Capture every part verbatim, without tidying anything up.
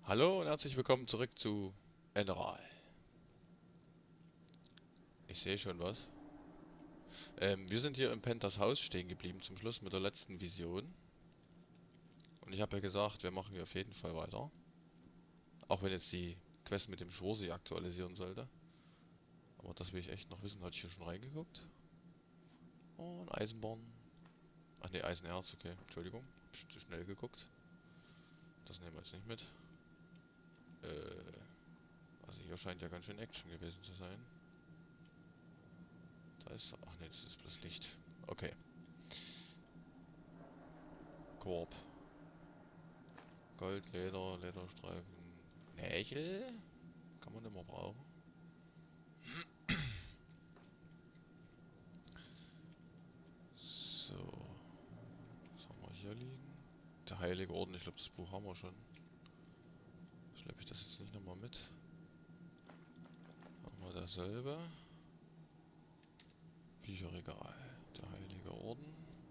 Hallo und herzlich willkommen zurück zu Enderal. Ich sehe schon was. Ähm, wir sind hier im Pentas Haus stehen geblieben zum Schluss mit der letzten Vision. Und ich habe ja gesagt, wir machen hier auf jeden Fall weiter. Auch wenn jetzt die Quest mit dem Schwur sich aktualisieren sollte. Aber das will ich echt noch wissen. Hatte ich hier schon reingeguckt? Oh, ein Eisenbahn. Ach ne, Eisenerz, okay. Entschuldigung. Hab ich zu schnell geguckt. Das nehmen wir jetzt nicht mit. Äh, also hier scheint ja ganz schön Action gewesen zu sein. Da ist... Ach ne, das ist bloß Licht. Okay. Korb. Gold, Leder, Lederstreifen. Nägel? Kann man immer brauchen. So. Was haben wir hier liegen? Der Heilige Orden. Ich glaube, das Buch haben wir schon. Schleppe ich das jetzt nicht nochmal mit. Haben wir dasselbe. Bücherregal. Der Heilige Orden.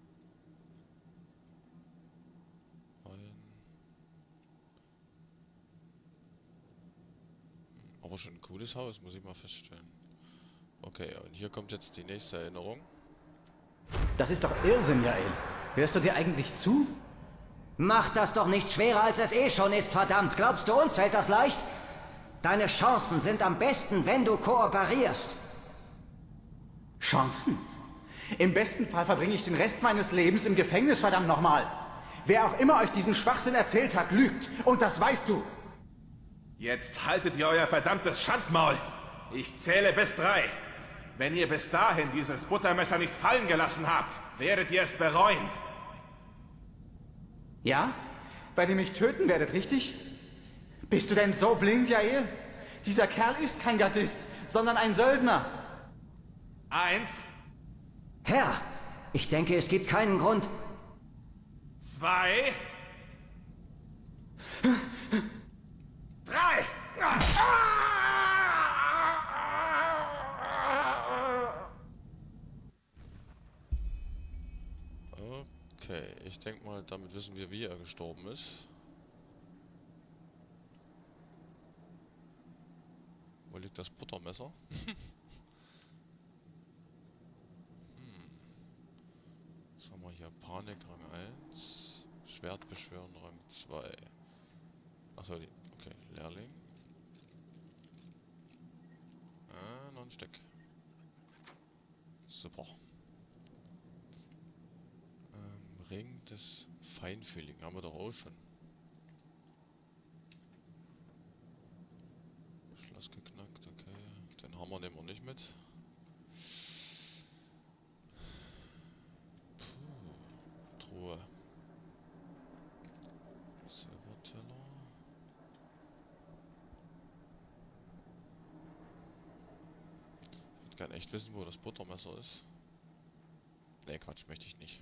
Ein. Aber schon ein cooles Haus, muss ich mal feststellen. Okay, und hier kommt jetzt die nächste Erinnerung. Das ist doch Irrsinn, Jael. Hörst du dir eigentlich zu? Mach das doch nicht schwerer, als es eh schon ist, verdammt. Glaubst du, uns fällt das leicht? Deine Chancen sind am besten, wenn du kooperierst. Chancen? Im besten Fall verbringe ich den Rest meines Lebens im Gefängnis, verdammt nochmal. Wer auch immer euch diesen Schwachsinn erzählt hat, lügt. Und das weißt du. Jetzt haltet ihr euer verdammtes Schandmaul. Ich zähle bis drei. Wenn ihr bis dahin dieses Buttermesser nicht fallen gelassen habt, werdet ihr es bereuen. Ja? Weil ihr mich töten werdet, richtig? Bist du denn so blind, Jael? Dieser Kerl ist kein Gardist, sondern ein Söldner. Eins, Herr, ich denke, es gibt keinen Grund. zwei, drei. Okay, ich denke mal, damit wissen wir, wie er gestorben ist. Wo liegt das Buttermesser? hm. Was haben wir hier? Panik Rang eins. Schwert beschwören Rang zwei. Achso, die. Okay, Lehrling. Ah, noch ein Stück. Super. Ähm, Ring des Feinfühligen. Haben wir doch auch schon. Schloss geknackt, okay. Den Hammer nehmen wir nicht mit. Puh. Truhe. Silberteller. Ich würde gerne echt wissen, wo das Buttermesser ist. Ne, Quatsch, möchte ich nicht.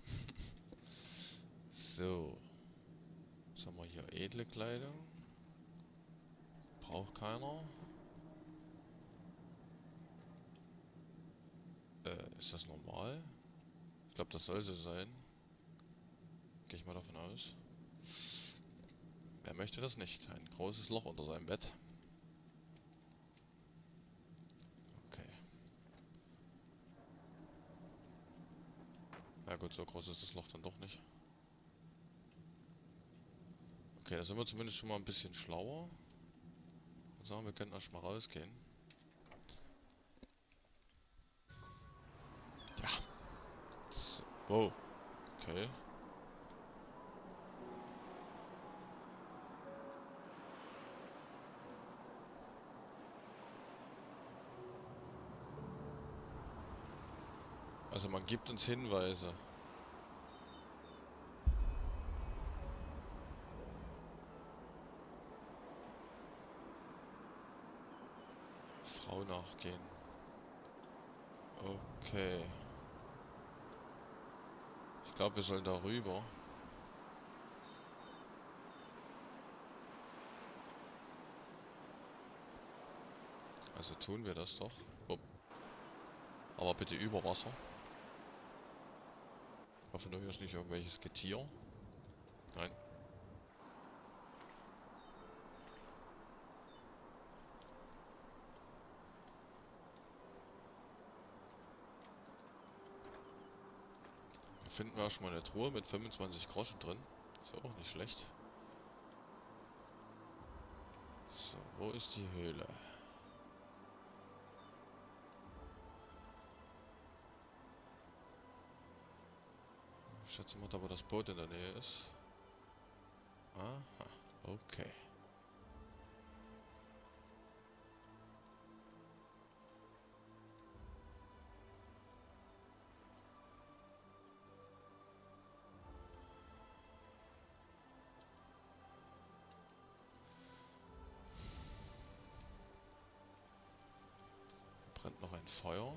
So. Was haben wir hier? Edle Kleidung. Braucht keiner. Äh, ist das normal? Ich glaube, das soll so sein. Gehe ich mal davon aus. Wer möchte das nicht? Ein großes Loch unter seinem Bett. Okay. Na gut, so groß ist das Loch dann doch nicht. Okay, da sind wir zumindest schon mal ein bisschen schlauer. Und sagen, wir können erstmal rausgehen. Ja. So. Wow. Okay. Also man gibt uns Hinweise. Frau nachgehen. Okay. Ich glaube, wir sollen da rüber. Also tun wir das doch. Oh. Aber bitte über Wasser. Ich hoffe nur, hier ist nicht irgendwelches Getier. Nein. finden wir erstmal eine Truhe mit fünfundzwanzig Groschen drin. Ist auch nicht schlecht. So, wo ist die Höhle? Ich schätze mal, da wo das Boot in der Nähe ist. Aha, okay. Brennt noch ein Feuer.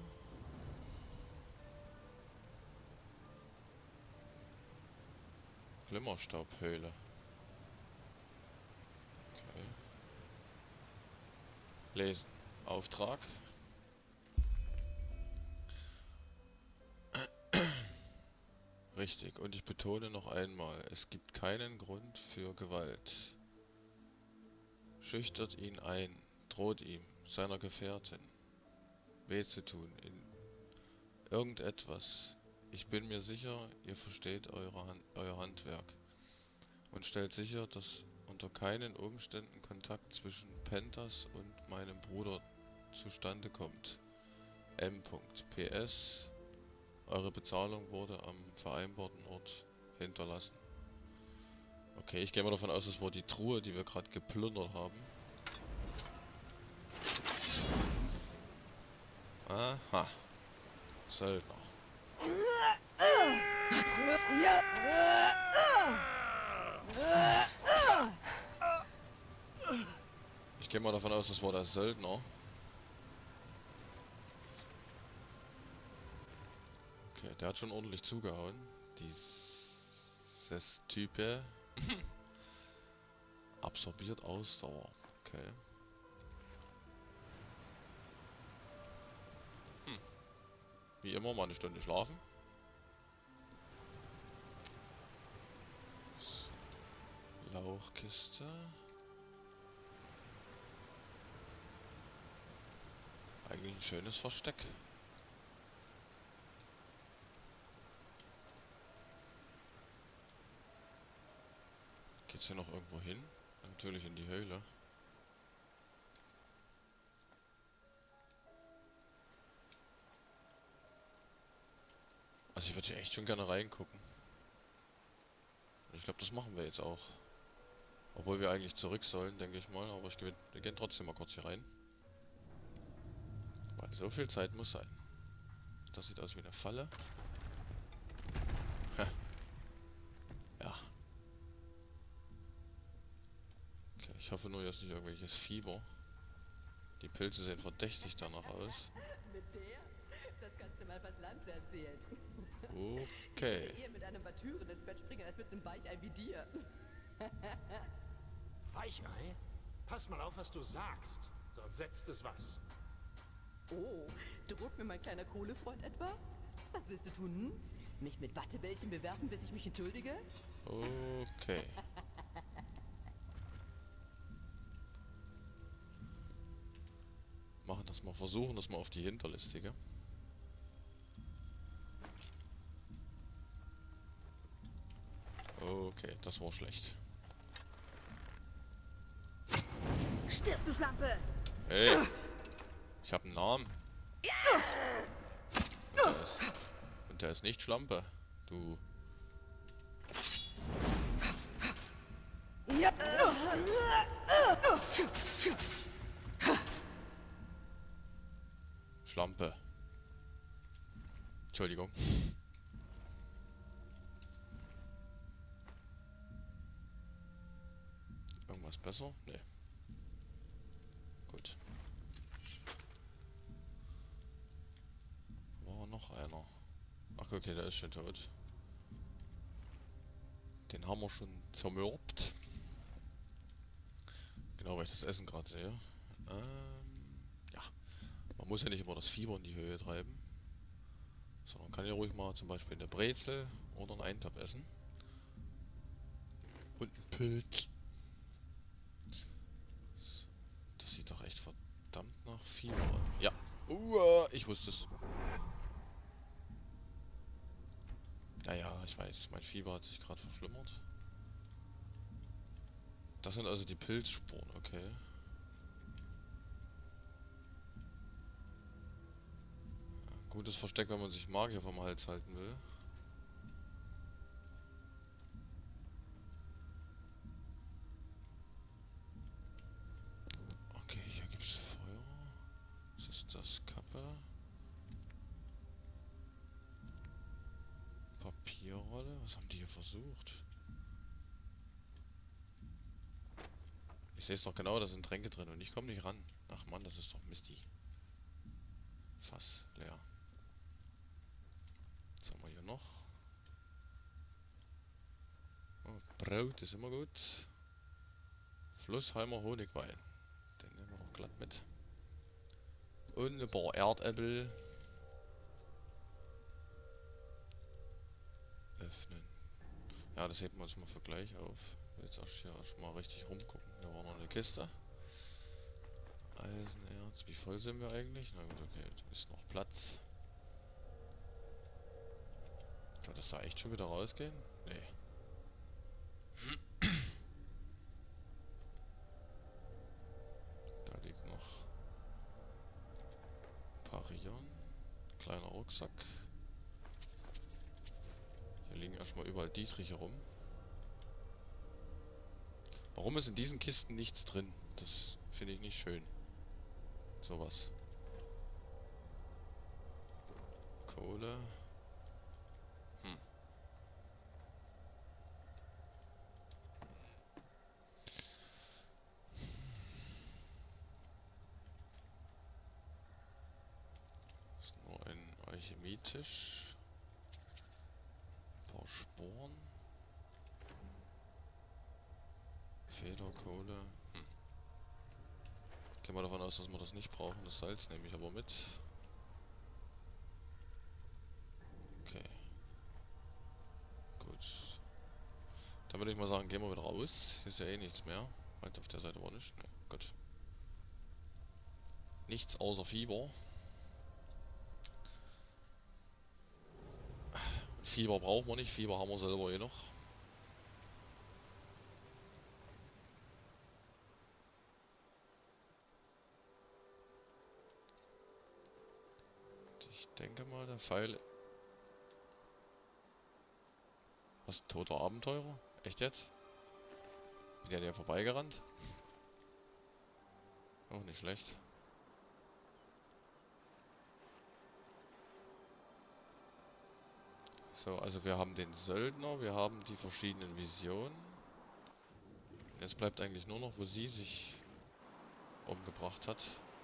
Glimmerstaubhöhle. Okay. Lesen. Auftrag. Richtig. Und ich betone noch einmal, es gibt keinen Grund für Gewalt. Schüchtert ihn ein, droht ihm, seiner Gefährtin, weh zu tun in irgendetwas. Ich bin mir sicher, ihr versteht eure Hand, euer Handwerk und stellt sicher, dass unter keinen Umständen Kontakt zwischen Pentas und meinem Bruder zustande kommt. M. P S. Eure Bezahlung wurde am vereinbarten Ort hinterlassen. Okay, ich gehe mal davon aus, das war die Truhe, die wir gerade geplündert haben. Aha. Söldner. Ich gehe mal davon aus, das war der Söldner. Okay, der hat schon ordentlich zugehauen. Dieses Type absorbiert Ausdauer. Okay. Hm. Wie immer mal eine Stunde schlafen. Lauchkiste. Eigentlich ein schönes Versteck. Geht's hier noch irgendwo hin? Natürlich in die Höhle. Also ich würde hier echt schon gerne reingucken. Ich glaube, das machen wir jetzt auch. Obwohl wir eigentlich zurück sollen, denke ich mal. Aber ich geh, wir gehen trotzdem mal kurz hier rein. Weil so viel Zeit muss sein. Das sieht aus wie eine Falle. Ha. Ja. Okay, ich hoffe nur, dass nicht irgendwelches Fieber. Die Pilze sehen verdächtig danach aus. Mit der? Das kannst du mal was Lanz erzählen. Okay. Ich will eher mit einem Batüren ins Bett springen, als mit einem Weichei wie dir. Weichei? Pass mal auf, was du sagst, sonst setzt es was. Oh, droht mir mein kleiner Kohlefreund etwa? Was willst du tun? Hm? Mich mit Wattebällchen bewerfen, bis ich mich entschuldige? Okay. Machen das mal, versuchen das mal auf die hinterlistige. Okay, das war schlecht. Stirb, du Schlampe! Hey! Ich habe einen Namen. Und der ist, und der ist nicht Schlampe. Du. Ja. Schlampe. Entschuldigung. Irgendwas besser? Nee. Gut. War noch einer. Ach okay, der ist schon tot. Den haben wir schon zermürbt. Genau, weil ich das Essen gerade sehe. Ähm, ja. Man muss ja nicht immer das Fieber in die Höhe treiben. Sondern kann ja ruhig mal zum Beispiel eine Brezel oder einen Eintopf essen. Und einen Pilz. Das sieht doch echt verdammt nach Fieber aus. Ja. Uh, ich wusste es. Ja, ja, ich weiß, mein Fieber hat sich gerade verschlimmert. Das sind also die Pilzspuren, okay. Ja, gutes Versteck, wenn man sich Magier vom Hals halten will. Okay, hier gibt's Feuer. Was ist das? Kappe. Papierrolle. Was haben die hier versucht? Ich sehe es doch genau, da sind Tränke drin und ich komme nicht ran. Ach Mann, das ist doch Misty. Fass leer. Was haben wir hier noch? Oh, Brot ist immer gut. Flussheimer Honigwein. Den nehmen wir noch glatt mit. Und ein paar Erdäpfel. Öffnen. Ja, das heben wir uns mal für gleich auf. Jetzt erst hier erstmal richtig rumgucken. Da war noch eine Kiste. Eisenerz. Wie voll sind wir eigentlich? Na gut, okay. Da ist noch Platz. Soll das da echt schon wieder rausgehen? Nee. Da liegt noch Parion. Kleiner Rucksack. Hier liegen erstmal überall Dietriche rum. Warum ist in diesen Kisten nichts drin? Das finde ich nicht schön. Sowas. Kohle. Hm. Das ist nur ein Alchemietisch. Ein paar Sporen. Federkohle. Hm. Gehen wir davon aus, dass wir das nicht brauchen. Das Salz nehme ich aber mit. Okay. Gut. Dann würde ich mal sagen, gehen wir wieder raus. Hier ist ja eh nichts mehr. Halt, auf der Seite war nichts. Ne, gut. Nichts außer Fieber. Und Fieber brauchen wir nicht. Fieber haben wir selber eh noch. Ich denke mal, der Pfeil... Was? Toter Abenteurer? Echt jetzt? Bin der dir vorbeigerannt? Oh, nicht schlecht. So, also wir haben den Söldner, wir haben die verschiedenen Visionen. Jetzt bleibt eigentlich nur noch, wo sie sich umgebracht hat.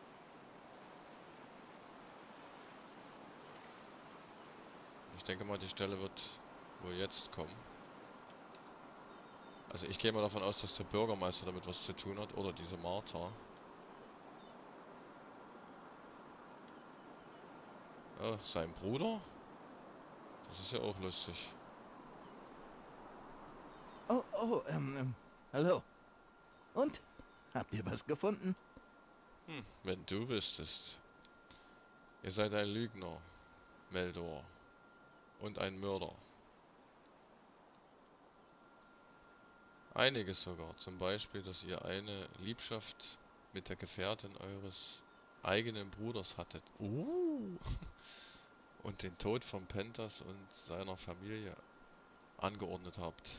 Ich denke mal, die Stelle wird wohl jetzt kommen. Also ich gehe mal davon aus, dass der Bürgermeister damit was zu tun hat. Oder diese Martha. Oh, sein Bruder? Das ist ja auch lustig. Oh, oh, ähm, ähm, hallo. Und? Habt ihr was gefunden? Hm, wenn du wüsstest. Ihr seid ein Lügner, Meldor. Und ein Mörder. Einiges sogar. Zum Beispiel, dass ihr eine Liebschaft mit der Gefährtin eures eigenen Bruders hattet. Uh. Und den Tod von Pentas und seiner Familie angeordnet habt.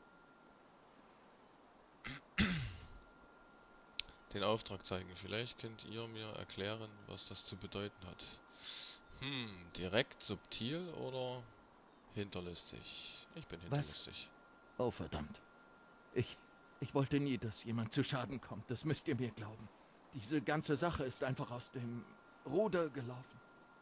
Den Auftrag zeigen. Vielleicht könnt ihr mir erklären, was das zu bedeuten hat. Hm, direkt, subtil oder hinterlistig? Ich bin hinterlistig. Was? Oh, verdammt. Ich, ich wollte nie, dass jemand zu Schaden kommt. Das müsst ihr mir glauben. Diese ganze Sache ist einfach aus dem Ruder gelaufen.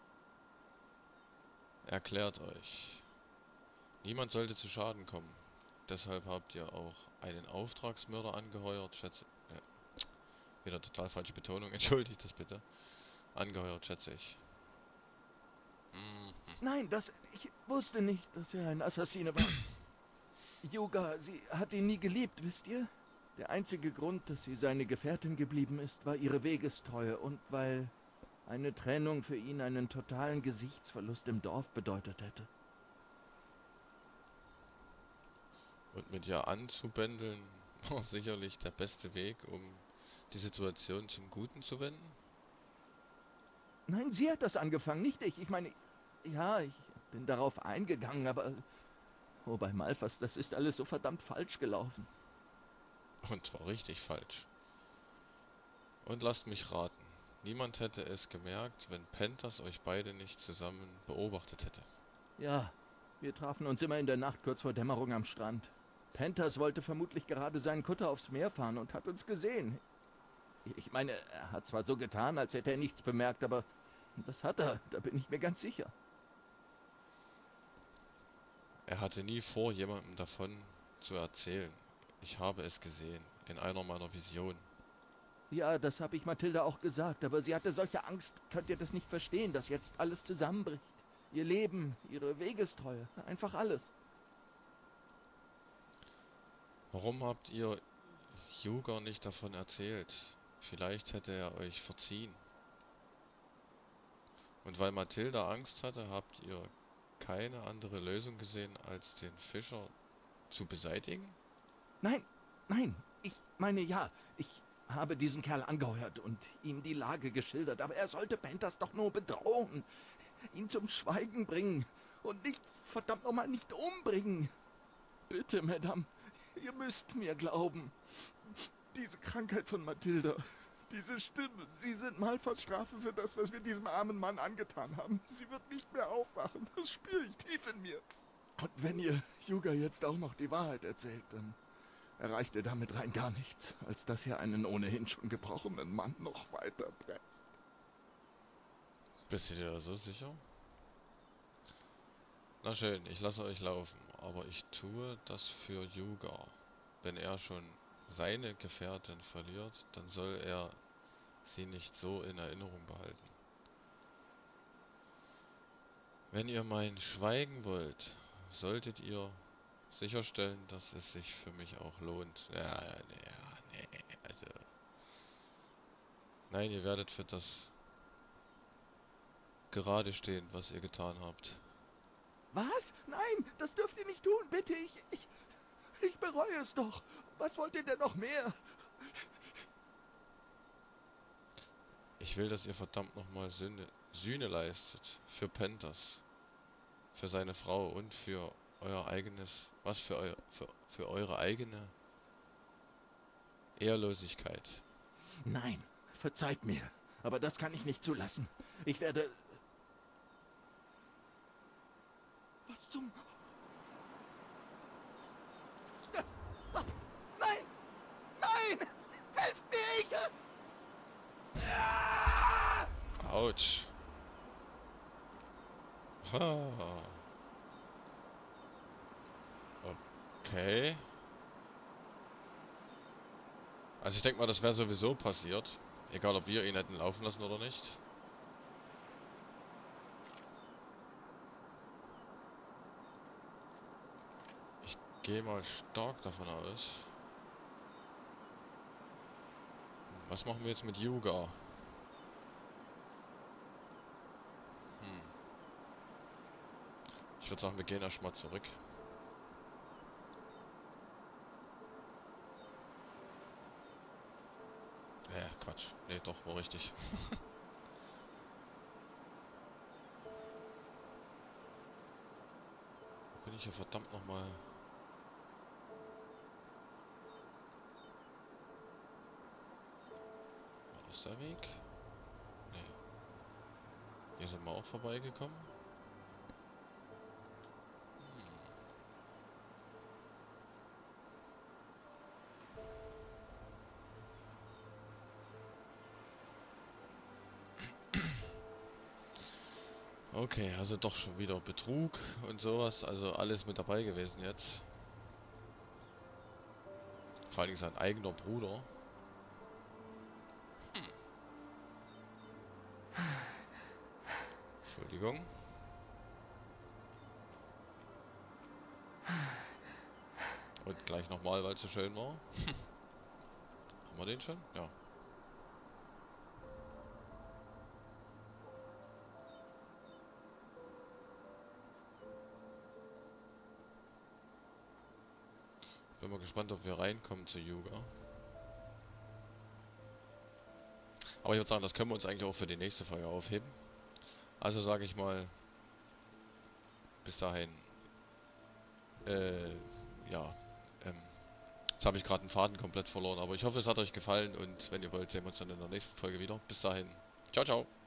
Erklärt euch. Niemand sollte zu Schaden kommen. Deshalb habt ihr auch einen Auftragsmörder angeheuert, schätze... Ja. Wieder total falsche Betonung, entschuldigt das bitte. Angeheuert, schätze ich. Mhm. Nein, das... Ich wusste nicht, dass er ein Assassine war. Yuga, sie hat ihn nie geliebt, wisst ihr? Der einzige Grund, dass sie seine Gefährtin geblieben ist, war ihre Wegestreue und weil eine Trennung für ihn einen totalen Gesichtsverlust im Dorf bedeutet hätte. Und mit ihr anzubändeln war sicherlich der beste Weg, um die Situation zum Guten zu wenden. Nein, sie hat das angefangen, nicht ich. Ich meine, ja, ich bin darauf eingegangen, aber... Oh, bei Malphas, das ist alles so verdammt falsch gelaufen. Und zwar richtig falsch. Und lasst mich raten. Niemand hätte es gemerkt, wenn Pentas euch beide nicht zusammen beobachtet hätte. Ja, wir trafen uns immer in der Nacht kurz vor Dämmerung am Strand. Pentas wollte vermutlich gerade seinen Kutter aufs Meer fahren und hat uns gesehen. Ich meine, er hat zwar so getan, als hätte er nichts bemerkt, aber das hat er, da bin ich mir ganz sicher. Er hatte nie vor, jemandem davon zu erzählen. Ich habe es gesehen, in einer meiner Visionen. Ja, das habe ich Mathilda auch gesagt, aber sie hatte solche Angst, könnt ihr das nicht verstehen, dass jetzt alles zusammenbricht. Ihr Leben, ihre Wegestreue, einfach alles. Warum habt ihr Juga nicht davon erzählt? Vielleicht hätte er euch verziehen. Und weil Mathilda Angst hatte, habt ihr keine andere Lösung gesehen, als den Fischer zu beseitigen? Nein, nein, ich meine ja, ich habe diesen Kerl angeheuert und ihm die Lage geschildert, aber er sollte Pentas doch nur bedrohen, ihn zum Schweigen bringen und nicht, verdammt nochmal, nicht umbringen. Bitte, Madame, ihr müsst mir glauben. Diese Krankheit von Mathilda, diese Stimme, sie sind Malphas Strafe für das, was wir diesem armen Mann angetan haben. Sie wird nicht mehr aufwachen, das spüre ich tief in mir. Und wenn ihr Juga jetzt auch noch die Wahrheit erzählt, dann erreicht ihr damit rein gar nichts, als dass ihr einen ohnehin schon gebrochenen Mann noch weiter presst. Bist du dir da so sicher? Na schön, ich lasse euch laufen, aber ich tue das für Juga. Wenn er schon seine Gefährtin verliert, dann soll er sie nicht so in Erinnerung behalten. Wenn ihr mein Schweigen wollt, solltet ihr sicherstellen, dass es sich für mich auch lohnt. Ja, nee, nee, also... Nein, ihr werdet für das gerade stehen, was ihr getan habt. Was? Nein, das dürft ihr nicht tun, bitte. Ich, ich, ich bereue es doch. Was wollt ihr denn noch mehr? Ich will, dass ihr verdammt nochmal Sühne, Sühne leistet. Für Pentas. Für seine Frau und für euer eigenes... Was für, eu, für, für eure eigene Ehrlosigkeit. Nein, verzeiht mir. Aber das kann ich nicht zulassen. Ich werde... Was zum... Nein! Nein! Helft mir! Ich... Autsch. Ah. Okay. Also ich denke mal, das wäre sowieso passiert. Egal, ob wir ihn hätten laufen lassen oder nicht. Ich gehe mal stark davon aus. Was machen wir jetzt mit Juga? Hm. Ich würde sagen, wir gehen erstmal zurück. Ja, Quatsch. Nee, doch, war richtig. Bin ich hier verdammt nochmal... War das der Weg? Nee. Hier sind wir auch vorbeigekommen. Okay, also doch schon wieder Betrug und sowas, also alles mit dabei gewesen jetzt. Vor allem sein eigener Bruder. Hm. Entschuldigung. Und gleich nochmal, weil es so schön war. Haben wir den schon? Ja. Bin mal gespannt, ob wir reinkommen zu Yuga. Aber ich würde sagen, das können wir uns eigentlich auch für die nächste Folge aufheben. Also sage ich mal, bis dahin, äh, ja, ähm, jetzt habe ich gerade den Faden komplett verloren, aber ich hoffe, es hat euch gefallen und wenn ihr wollt, sehen wir uns dann in der nächsten Folge wieder. Bis dahin, ciao, ciao.